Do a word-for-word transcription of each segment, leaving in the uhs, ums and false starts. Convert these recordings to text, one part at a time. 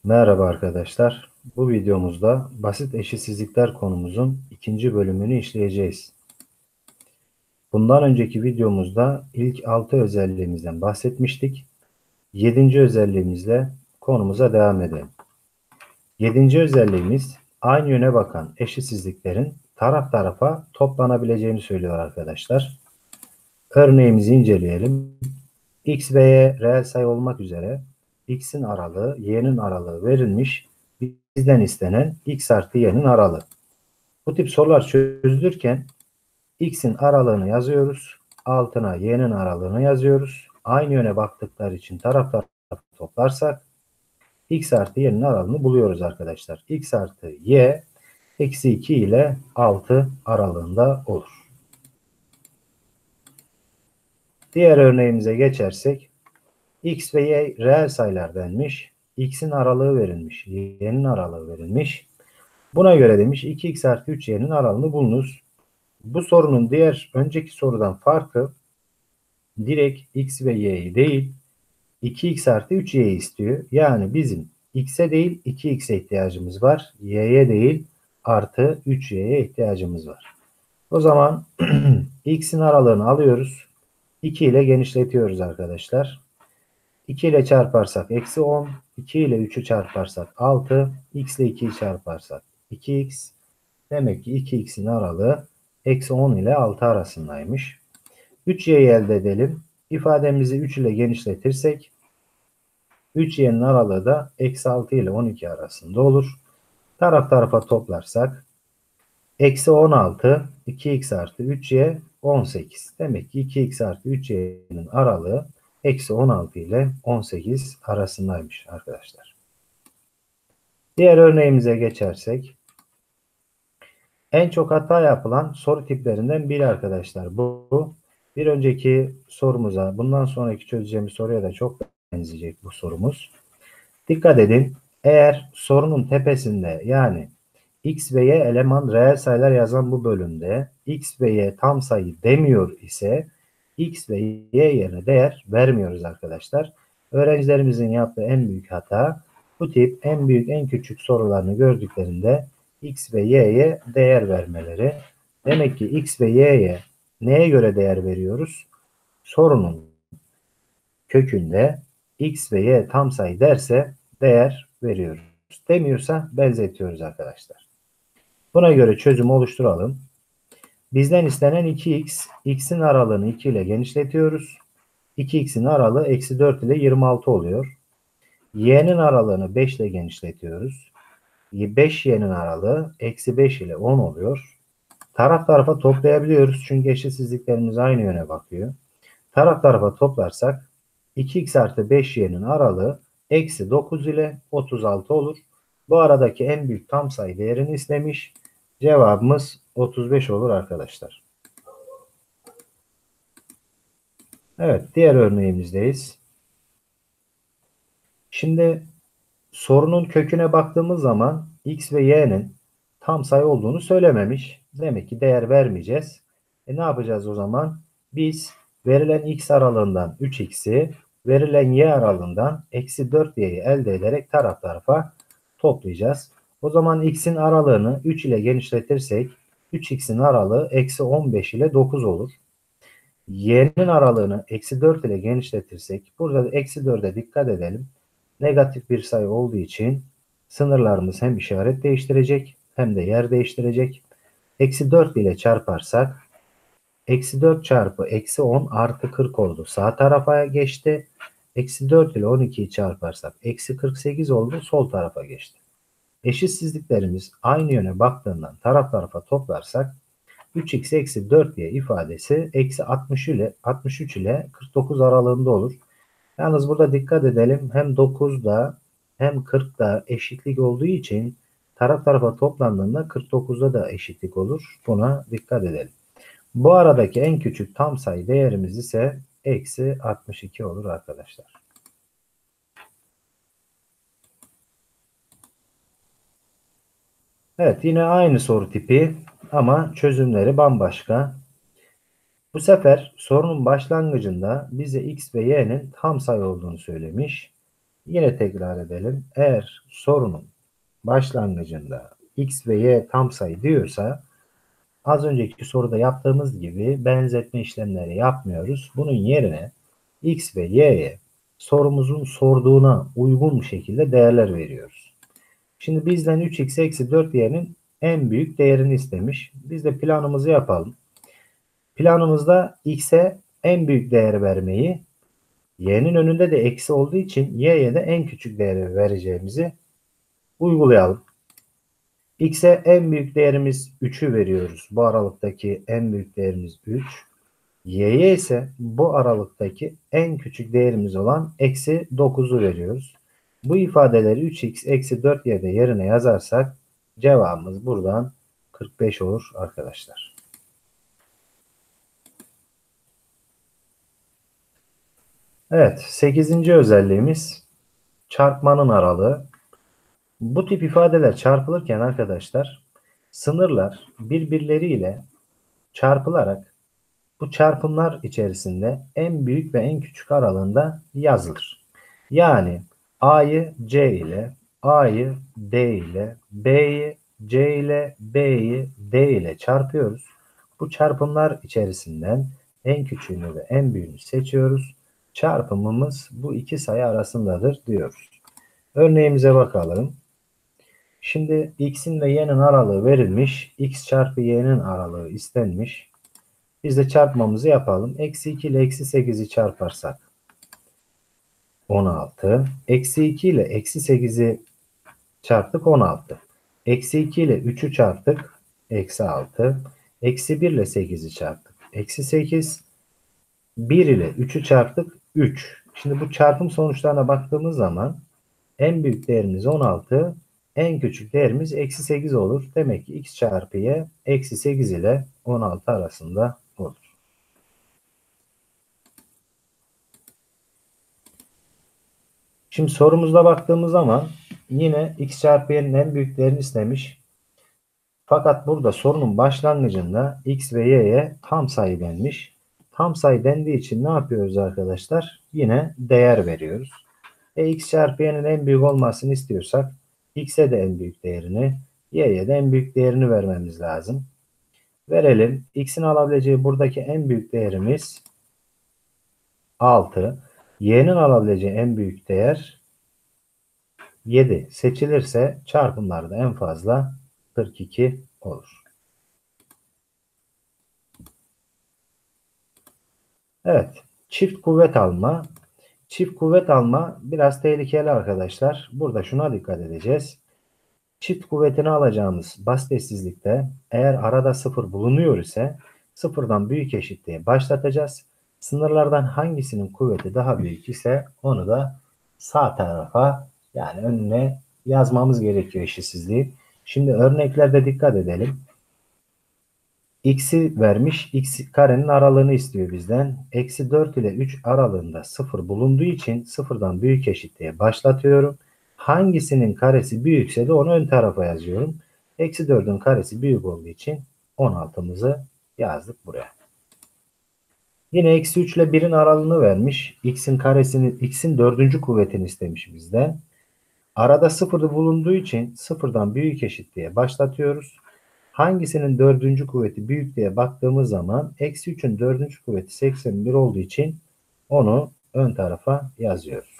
Merhaba arkadaşlar. Bu videomuzda basit eşitsizlikler konumuzun ikinci bölümünü işleyeceğiz. Bundan önceki videomuzda ilk altı özelliğimizden bahsetmiştik. Yedinci özelliğimizle konumuza devam edelim. Yedinci özelliğimiz aynı yöne bakan eşitsizliklerin taraf tarafa toplanabileceğini söylüyor arkadaşlar. Örneğimizi inceleyelim. X ve Y reel sayı olmak üzere x'in aralığı, y'nin aralığı verilmiş. Bizden istenen x artı y'nin aralığı. Bu tip sorular çözülürken x'in aralığını yazıyoruz. Altına y'nin aralığını yazıyoruz. Aynı yöne baktıkları için taraf tarafa toplarsak x artı y'nin aralığını buluyoruz arkadaşlar. X artı y eksi iki ile altı aralığında olur. Diğer örneğimize geçersek x ve y reel sayılar denmiş. X'in aralığı verilmiş. Y'nin aralığı verilmiş. Buna göre demiş iki x artı üç y'nin aralığını bulunuz. Bu sorunun diğer önceki sorudan farkı direkt x ve y'yi değil iki x artı üç y'yi istiyor. Yani bizim x'e değil iki x'e ihtiyacımız var. Y'ye değil artı üç y'ye ihtiyacımız var. O zaman x'in aralığını alıyoruz. iki ile genişletiyoruz arkadaşlar. iki ile çarparsak eksi on, iki ile üçü çarparsak altı, x ile ikiyi çarparsak iki x. Demek ki iki x'in aralığı eksi on ile altı arasındaymış. üç y'yi elde edelim. İfademizi üç ile genişletirsek üç y'nin aralığı da eksi altı ile on iki arasında olur. Taraf tarafa toplarsak eksi on altı, iki x artı üç y on sekiz. Demek ki iki x artı üç y'nin aralığı eksi on altı ile on sekiz arasındaymış arkadaşlar. Diğer örneğimize geçersek en çok hata yapılan soru tiplerinden biri arkadaşlar. Bu bir önceki sorumuza, bundan sonraki çözeceğimiz soruya da çok benzeyecek bu sorumuz. Dikkat edin. Eğer sorunun tepesinde yani x ve y eleman reel sayılar yazan bu bölümde x ve y tam sayı demiyor ise x ve y yerine değer vermiyoruz arkadaşlar. Öğrencilerimizin yaptığı en büyük hata bu tip en büyük en küçük sorularını gördüklerinde x ve y'ye değer vermeleri. Demek ki x ve y'ye neye göre değer veriyoruz? Sorunun kökünde x ve y tam sayı derse değer veriyoruz. Demiyorsa benzetiyoruz arkadaşlar. Buna göre çözüm oluşturalım. Bizden istenen iki x, x'in aralığını iki ile genişletiyoruz. iki x'in aralığı eksi dört ile yirmi altı oluyor. Y'nin aralığını beş ile genişletiyoruz. beş y'nin aralığı eksi beş ile on oluyor. Taraf tarafa toplayabiliyoruz çünkü eşitsizliklerimiz aynı yöne bakıyor. Taraf tarafa toplarsak iki x artı beş y'nin aralığı eksi dokuz ile otuz altı olur. Bu aradaki en büyük tam sayı değerini istemiş. Cevabımız otuz beş olur arkadaşlar. Evet, diğer örneğimizdeyiz. Şimdi sorunun köküne baktığımız zaman x ve y'nin tam sayı olduğunu söylememiş. Demek ki değer vermeyeceğiz. E ne yapacağız o zaman? Biz verilen x aralığından üç x'i, verilen y aralığından eksi dört y'yi elde ederek taraf tarafa toplayacağız. O zaman x'in aralığını üç ile genişletirsek üç x'in aralığı eksi on beş ile dokuz olur. Y'nin aralığını eksi dört ile genişletirsek burada da eksi dörde dikkat edelim. Negatif bir sayı olduğu için sınırlarımız hem işaret değiştirecek hem de yer değiştirecek. Eksi dört ile çarparsak eksi dört çarpı eksi on artı kırk oldu. Sağ tarafa geçti. Eksi dört ile on ikiyi çarparsak eksi kırk sekiz oldu. Sol tarafa geçti. Eşitsizliklerimiz aynı yöne baktığından taraf tarafa toplarsak üç x eksi dört y ifadesi eksi altmış ile altmış üç ile kırk dokuz aralığında olur. Yalnız burada dikkat edelim. Hem dokuzda hem kırkta eşitlik olduğu için taraf tarafa toplandığında kırk dokuzda da eşitlik olur. Buna dikkat edelim. Bu aradaki en küçük tam sayı değerimiz ise eksi altmış iki olur arkadaşlar. Evet, yine aynı soru tipi ama çözümleri bambaşka. Bu sefer sorunun başlangıcında bize x ve y'nin tam sayı olduğunu söylemiş. Yine tekrar edelim. Eğer sorunun başlangıcında x ve y tam sayı diyorsa az önceki soruda yaptığımız gibi benzetme işlemleri yapmıyoruz. Bunun yerine x ve y'ye sorumuzun sorduğuna uygun şekilde değerler veriyoruz. Şimdi bizden üç x eksi dört y'nin en büyük değerini istemiş. Biz de planımızı yapalım. Planımızda x'e en büyük değer vermeyi, y'nin önünde de eksi olduğu için y'ye de en küçük değeri vereceğimizi uygulayalım. X'e en büyük değerimiz üçü veriyoruz. Bu aralıktaki en büyük değerimiz üç. Y'ye ise bu aralıktaki en küçük değerimiz olan eksi dokuzu veriyoruz. Bu ifadeleri üç x eksi dört y'de yerine yazarsak cevabımız buradan kırk beş olur arkadaşlar. Evet, sekizinci özelliğimiz çarpmanın aralığı. Bu tip ifadeler çarpılırken arkadaşlar sınırlar birbirleriyle çarpılarak bu çarpımlar içerisinde en büyük ve en küçük aralığında yazılır. Yani A'yı C ile, A'yı D ile, B'yi C ile, B'yi D ile çarpıyoruz. Bu çarpımlar içerisinden en küçüğünü ve en büyüğünü seçiyoruz. Çarpımımız bu iki sayı arasındadır diyoruz. Örneğimize bakalım. Şimdi x'in ve y'nin aralığı verilmiş. X çarpı y'nin aralığı istenmiş. Biz de çarpmamızı yapalım. Eksi iki ile eksi sekizi çarparsak on altı. Eksi iki ile eksi sekizi çarptık on altı. Eksi iki ile üçü çarptık. Eksi altı. Eksi bir ile sekizi çarptık. Eksi sekiz. bir ile üçü çarptık. üç. Şimdi bu çarpım sonuçlarına baktığımız zaman en büyük değerimiz on altı. En küçük değerimiz eksi sekiz olur. Demek ki x çarpı y eksi sekiz ile on altı arasında olur. Şimdi sorumuzda baktığımız zaman yine x çarpı y'nin en büyük değerini istemiş. Fakat burada sorunun başlangıcında x ve y'ye tam sayı denmiş. Tam sayı dendiği için ne yapıyoruz arkadaşlar? Yine değer veriyoruz. E, x çarpı y'nin en büyük olmasını istiyorsak x'e de en büyük değerini, y'ye de en büyük değerini vermemiz lazım. Verelim. X'in alabileceği buradaki en büyük değerimiz altı. Y'nin alabileceği en büyük değer yedi. Seçilirse çarpımlarda en fazla kırk iki olur. Evet. Çift kuvvet alma. Çift kuvvet alma biraz tehlikeli arkadaşlar. Burada şuna dikkat edeceğiz. Çift kuvvetini alacağımız basitesizlikte eğer arada sıfır bulunuyor ise sıfırdan büyük eşitliği başlatacağız. Sınırlardan hangisinin kuvveti daha büyük ise onu da sağ tarafa yani önüne yazmamız gerekiyor eşitsizliği. Şimdi örneklerde dikkat edelim. X'i vermiş. X karenin aralığını istiyor bizden. Eksi dört ile üç aralığında sıfır bulunduğu için sıfırdan büyük eşitliğe başlatıyorum. Hangisinin karesi büyükse de onu ön tarafa yazıyorum. Eksi dördün karesi büyük olduğu için on altımızı yazdık buraya. Yine eksi üç ile birin aralığını vermiş. X'in karesini, X'in dördüncü kuvvetini istemiş bizden. Arada sıfır bulunduğu için sıfırdan büyük eşitliğe başlatıyoruz. Hangisinin dördüncü kuvveti büyük diye baktığımız zaman eksi üçün dördüncü kuvveti seksen bir olduğu için onu ön tarafa yazıyoruz.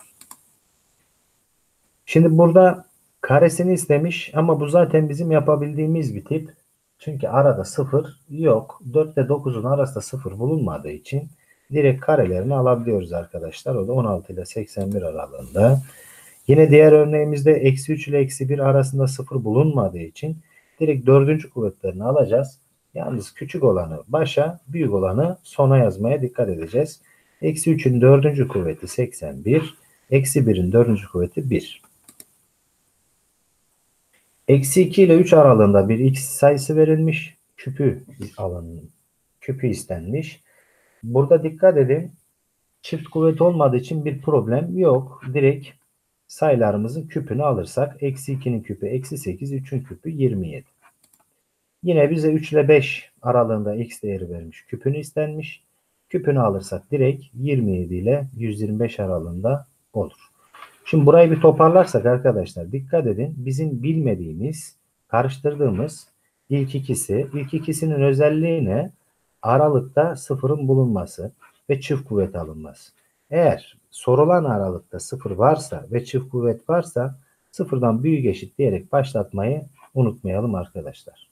Şimdi burada karesini istemiş ama bu zaten bizim yapabildiğimiz bir tip. Çünkü arada sıfır yok. dört ile dokuzun arasında sıfır bulunmadığı için direkt karelerini alabiliyoruz arkadaşlar. O da on altı ile seksen bir aralığında. Yine diğer örneğimizde eksi üç ile eksi bir arasında sıfır bulunmadığı için direkt dördüncü kuvvetlerini alacağız. Yalnız küçük olanı başa, büyük olanı sona yazmaya dikkat edeceğiz. Eksi üçün dördüncü kuvveti seksen bir. Eksi birin dördüncü kuvveti bir. Eksi iki ile üç aralığında bir x sayısı verilmiş. Küpü alanın küpü istenmiş. Burada dikkat edin. Çift kuvvet olmadığı için bir problem yok. Direkt sayılarımızın küpünü alırsak eksi ikinin küpü eksi sekiz, üçün küpü yirmi yedi. Yine bize üç ile beş aralığında x değeri vermiş. Küpünü istenmiş. Küpünü alırsak direkt yirmi yedi ile yüz yirmi beş aralığında olur. Şimdi burayı bir toparlarsak arkadaşlar dikkat edin. Bizim bilmediğimiz, karıştırdığımız ilk ikisi, ilk ikisinin özelliği ne? Aralıkta sıfırın bulunması ve çift kuvvet alınması. Eğer sorulan aralıkta sıfır varsa ve çift kuvvet varsa sıfırdan büyük eşit diyerek başlatmayı unutmayalım arkadaşlar.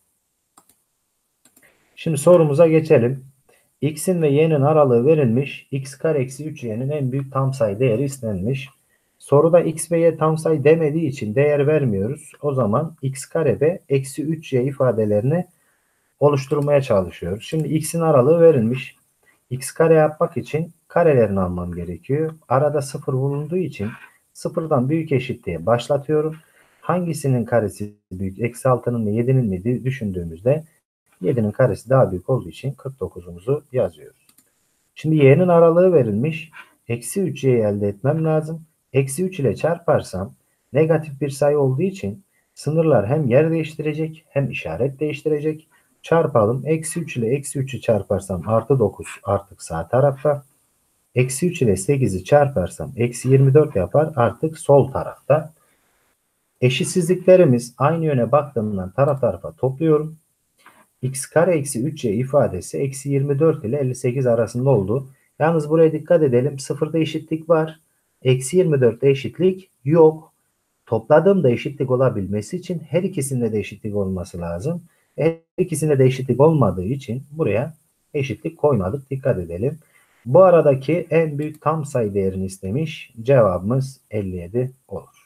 Şimdi sorumuza geçelim. X'in ve y'nin aralığı verilmiş. X kare eksi üç y'nin en büyük tam sayı değeri istenmiş. Soruda x ve y tam sayı demediği için değer vermiyoruz. O zaman x kare ve eksi üç y ifadelerini oluşturmaya çalışıyoruz. Şimdi x'in aralığı verilmiş. X kare yapmak için karelerini almam gerekiyor. Arada sıfır bulunduğu için sıfırdan büyük eşit diye başlatıyorum. Hangisinin karesi büyük? Eksi altının mı yedinin mi düşündüğümüzde yedinin karesi daha büyük olduğu için kırk dokuzumuzu yazıyoruz. Şimdi y'nin aralığı verilmiş. Eksi üç y'yi elde etmem lazım. Eksi üç ile çarparsam negatif bir sayı olduğu için sınırlar hem yer değiştirecek hem işaret değiştirecek. Çarpalım. Eksi üç ile eksi üçü çarparsam artı dokuz artık sağ tarafta. Eksi üç ile sekizi çarparsam eksi yirmi dört yapar artık sol tarafta. Eşitsizliklerimiz aynı yöne baktığımdan taraf tarafa topluyorum. X kare eksi üç y ifadesi eksi yirmi dört ile elli sekiz arasında oldu. Yalnız buraya dikkat edelim. Sıfırda eşitlik var. Eksi yirmi dörtte eşitlik yok. Topladığımda eşitlik olabilmesi için her ikisinde de eşitlik olması lazım. Her ikisinde de eşitlik olmadığı için buraya eşitlik koymadık. Dikkat edelim. Bu aradaki en büyük tam sayı değerini istemiş. Cevabımız elli yedi olur.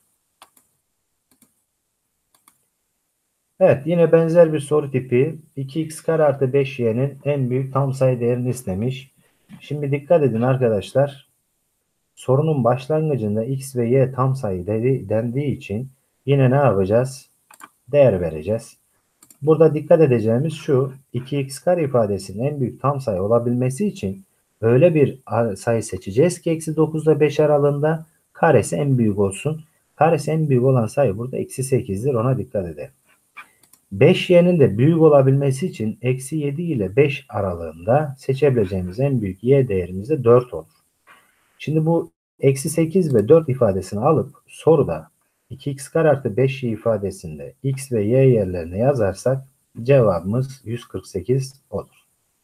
Evet, yine benzer bir soru tipi. iki x kare artı beş y'nin en büyük tam sayı değerini istemiş. Şimdi dikkat edin arkadaşlar. Sorunun başlangıcında x ve y tam sayı dedi, dendiği için yine ne yapacağız? Değer vereceğiz. Burada dikkat edeceğimiz şu. iki x kare ifadesinin en büyük tam sayı olabilmesi için öyle bir sayı seçeceğiz ki eksi dokuz ile beş aralığında karesi en büyük olsun. Karesi en büyük olan sayı burada eksi sekizdir. Ona dikkat edelim. beş y'nin de büyük olabilmesi için eksi yedi ile beş aralığında seçebileceğimiz en büyük y değerimiz de dört olur. Şimdi bu eksi sekiz ve dört ifadesini alıp soruda iki x kare artı beş y ifadesinde x ve y yerlerine yazarsak cevabımız yüz kırk sekiz olur.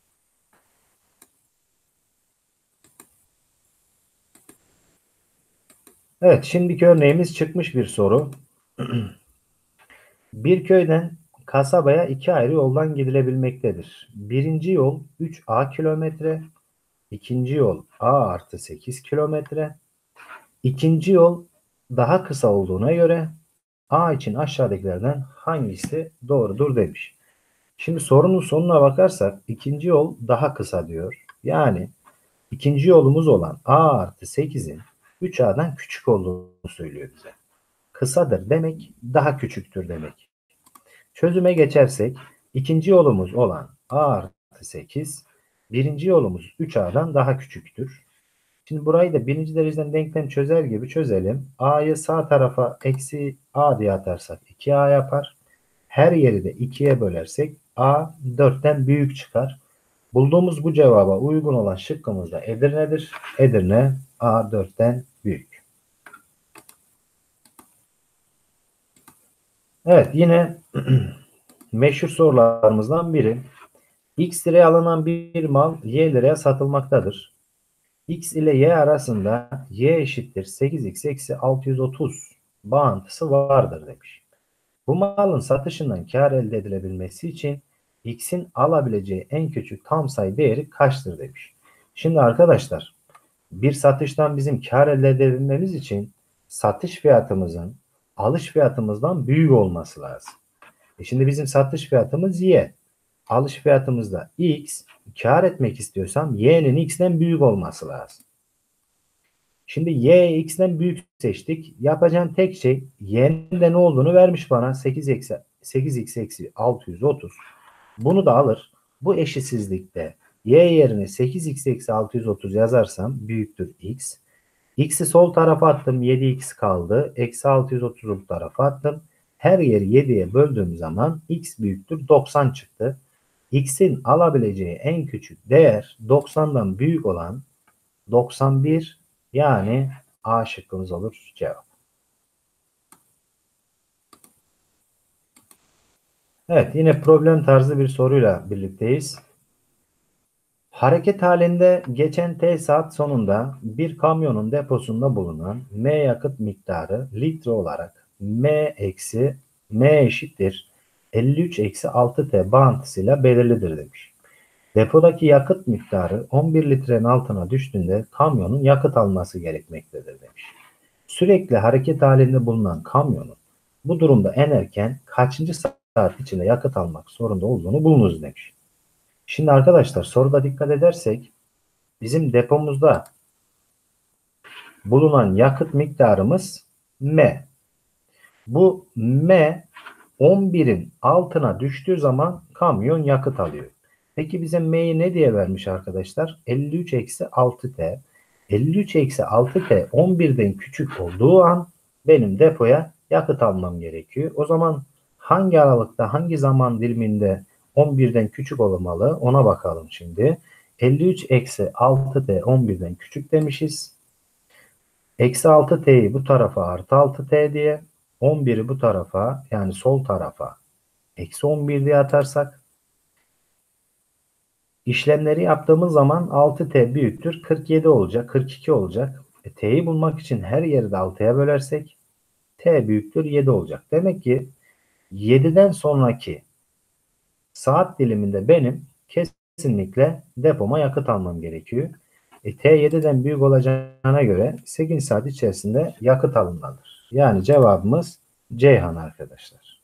Evet, şimdiki örneğimiz çıkmış bir soru. Bir köyden kasabaya iki ayrı yoldan gidilebilmektedir. Birinci yol üç a kilometre, ikinci yol a artı sekiz kilometre. İkinci yol daha kısa olduğuna göre a için aşağıdakilerden hangisi doğrudur demiş. Şimdi sorunun sonuna bakarsak ikinci yol daha kısa diyor. Yani ikinci yolumuz olan a artı sekizin üç a'dan küçük olduğunu söylüyor bize. Kısadır demek daha küçüktür demek. Çözüme geçersek ikinci yolumuz olan a artı sekiz birinci yolumuz üç a'dan daha küçüktür. Şimdi burayı da birinci dereceden denklem çözer gibi çözelim. A'yı sağ tarafa eksi a diye atarsak iki a yapar. Her yeri de ikiye bölersek a dörtten büyük çıkar. Bulduğumuz bu cevaba uygun olan şıkkımız da Edirne'dir. Edirne a dörtten büyük. Evet, yine meşhur sorularımızdan biri. X liraya alınan bir mal Y liraya satılmaktadır. X ile Y arasında Y eşittir sekiz x eksi altı yüz otuz bağıntısı vardır demiş. Bu malın satışından kar elde edilebilmesi için X'in alabileceği en küçük tam sayı değeri kaçtır demiş. Şimdi arkadaşlar bir satıştan bizim kar elde edebilmemiz için satış fiyatımızın alış fiyatımızdan büyük olması lazım. E şimdi bizim satış fiyatımız Y. Alış fiyatımız da X. Kar etmek istiyorsam Y'nin X'den büyük olması lazım. Şimdi Y X'den büyük seçtik. Yapacağım tek şey Y'nin de ne olduğunu vermiş bana. sekiz x eksi altı yüz otuz. Bunu da alır. Bu eşitsizlikte Y yerine sekiz x eksi altı yüz otuz yazarsam büyüktür X. X'i sol tarafa attım. yedi x kaldı. Eksi altı yüz otuzu bu tarafa attım. Her yeri yediye böldüğüm zaman X büyüktür doksan çıktı. X'in alabileceği en küçük değer doksandan büyük olan doksan bir, yani A şıkkımız olur cevap. Evet, yine problem tarzı bir soruyla birlikteyiz. Hareket halinde geçen T saat sonunda bir kamyonun deposunda bulunan M yakıt miktarı litre olarak M eksi M eşittir elli üç eksi altı T bağıntısıyla belirlidir demiş. Depodaki yakıt miktarı on bir litrenin altına düştüğünde kamyonun yakıt alması gerekmektedir demiş. Sürekli hareket halinde bulunan kamyonun bu durumda en erken kaçıncı saat içinde yakıt almak zorunda olduğunu bulunuz demiş. Şimdi arkadaşlar soruda dikkat edersek bizim depomuzda bulunan yakıt miktarımız M. Bu M on birin altına düştüğü zaman kamyon yakıt alıyor. Peki bize M'yi ne diye vermiş arkadaşlar? elli üç eksi altı T. elli üç eksi altı T on birden küçük olduğu an benim depoya yakıt almam gerekiyor. O zaman hangi aralıkta, hangi zaman diliminde on birden küçük olmalı ona bakalım şimdi. elli üç eksi altı T on birden küçük demişiz. Eksi altı T'yi bu tarafa artı altı T diye, on biri bu tarafa yani sol tarafa eksi on bir diye atarsak işlemleri yaptığımız zaman altı T büyüktür kırk yedi olacak, kırk iki olacak. E, T'yi bulmak için her yeri de altıya bölersek T büyüktür yedi olacak. Demek ki yediden sonraki saat diliminde benim kesinlikle depoma yakıt almam gerekiyor. E, T yediden büyük olacağına göre sekiz saat içerisinde yakıt alınmalıdır. Yani cevabımız Ceyhan arkadaşlar.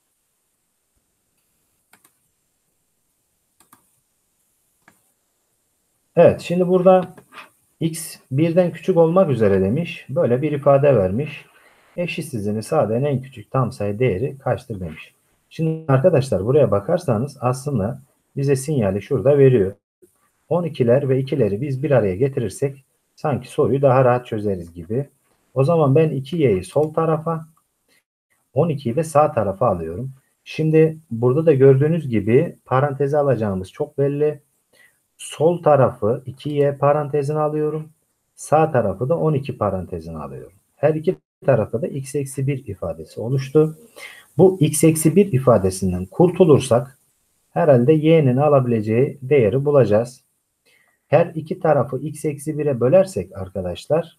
Evet, şimdi burada x birden küçük olmak üzere demiş. Böyle bir ifade vermiş. Eşitsizliğini sağlayan en küçük tam sayı değeri kaçtır demiş. Şimdi arkadaşlar buraya bakarsanız aslında bize sinyali şurada veriyor. on ikiler ve ikileri biz bir araya getirirsek sanki soruyu daha rahat çözeriz gibi. O zaman ben iki y'yi sol tarafa, on ikiyi de sağ tarafa alıyorum. Şimdi burada da gördüğünüz gibi paranteze alacağımız çok belli. Sol tarafı iki y parantezine alıyorum. Sağ tarafı da on iki parantezine alıyorum. Her iki tarafta da x eksi bir ifadesi oluştu. Bu x eksi bir ifadesinden kurtulursak herhalde y'nin alabileceği değeri bulacağız. Her iki tarafı x eksi bire bölersek arkadaşlar,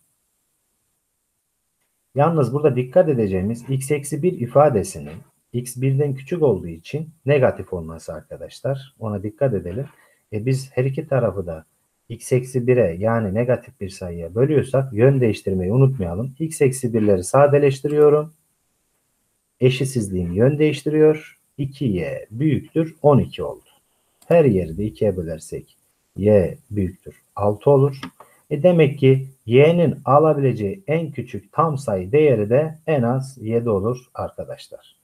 yalnız burada dikkat edeceğimiz x eksi bir ifadesinin x birden küçük olduğu için negatif olması arkadaşlar. Ona dikkat edelim. E biz her iki tarafı da x eksi bire yani negatif bir sayıya bölüyorsak yön değiştirmeyi unutmayalım. X eksi birleri sadeleştiriyorum. Eşitsizliğim yön değiştiriyor. iki y büyüktür on iki oldu. Her yeri de ikiye bölersek y büyüktür altı olur. E demek ki y'nin alabileceği en küçük tam sayı değeri de en az yedi olur arkadaşlar.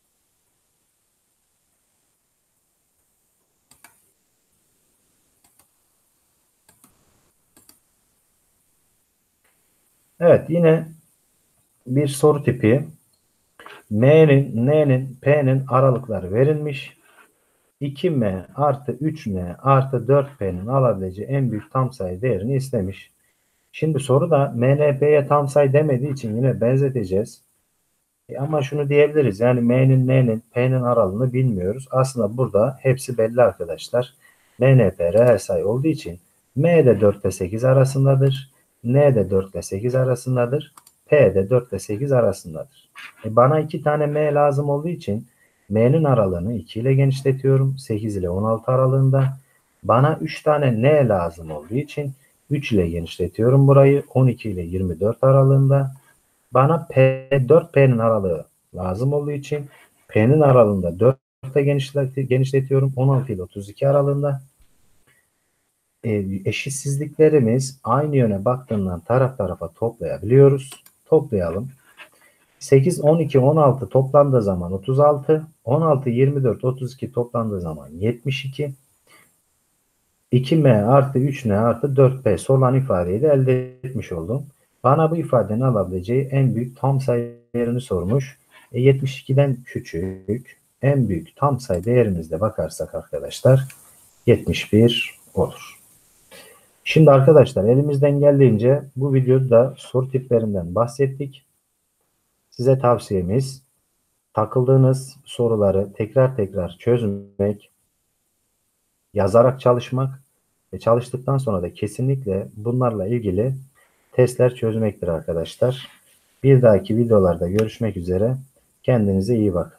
Evet, yine bir soru tipi. M'nin, N'nin, P'nin aralıkları verilmiş. iki m artı üç n artı dört p'nin alabileceği en büyük tam sayı değerini istemiş. Şimdi soruda M N P'ye tam sayı demediği için yine benzeteceğiz. E ama şunu diyebiliriz. Yani M'nin, N'nin, P'nin aralığını bilmiyoruz. Aslında burada hepsi belli arkadaşlar. M N P reel sayı olduğu için M de dört ile sekiz arasındadır. N de dört ile sekiz arasındadır. P de dört ile sekiz arasındadır. E bana iki tane M lazım olduğu için M'nin aralığını iki ile genişletiyorum. sekiz ile on altı aralığında. Bana üç tane N lazım olduğu için üç ile genişletiyorum burayı. on iki ile yirmi dört aralığında. Bana P, dört P'nin aralığı lazım olduğu için P'nin aralığında dört ile genişletiyorum. on altı ile otuz iki aralığında. E, eşitsizliklerimiz aynı yöne baktığından taraf tarafa toplayabiliyoruz. Toplayalım. sekiz, on iki, on altı toplandığı zaman otuz altı. on altı, yirmi dört, otuz iki toplandığı zaman yetmiş iki. iki m artı üç n artı dört p sorulan ifadeyi de elde etmiş oldum. Bana bu ifadenin alabileceği en büyük tam sayı değerini sormuş. E, yetmiş ikiden küçük en büyük tam sayı değerimizde bakarsak arkadaşlar yetmiş bir olur. Şimdi arkadaşlar elimizden geldiğince bu videoda soru tiplerinden bahsettik. Size tavsiyemiz takıldığınız soruları tekrar tekrar çözmek, yazarak çalışmak ve çalıştıktan sonra da kesinlikle bunlarla ilgili testler çözmektir arkadaşlar. Bir dahaki videolarda görüşmek üzere. Kendinize iyi bakın.